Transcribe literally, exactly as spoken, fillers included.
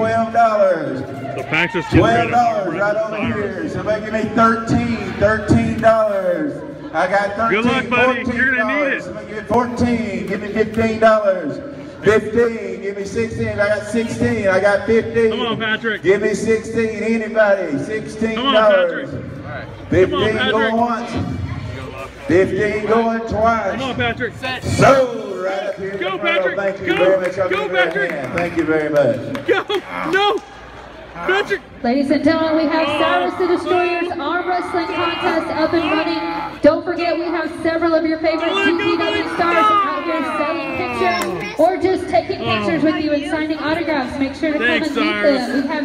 twelve dollars. The packs are twelve dollars right over here. Somebody give me thirteen, thirteen dollars. I got thirteen, good luck, buddy. fourteen You're gonna need dollars. it. Somebody give me fourteen, give me fifteen dollars. fifteen, give me sixteen, I got sixteen, I got fifteen. Come on, Patrick. Give me sixteen, anybody, sixteen Come on, dollars. Patrick. fifteen Come on, going once, fifteen going twice. Come on, Patrick. Sold right up here. Go, Patrick. Thank you Go. very much. I'll Go, give her a Patrick. hand. Thank you very much. Go. No. Patrick. Ladies and gentlemen, we have Cyrus the Destroyer's arm wrestling contest up and running. Don't forget, we have several of your favorite T V W stars out here selling pictures or just taking pictures with you and signing autographs. Make sure to come Thanks, and meet Cyrus. them. We have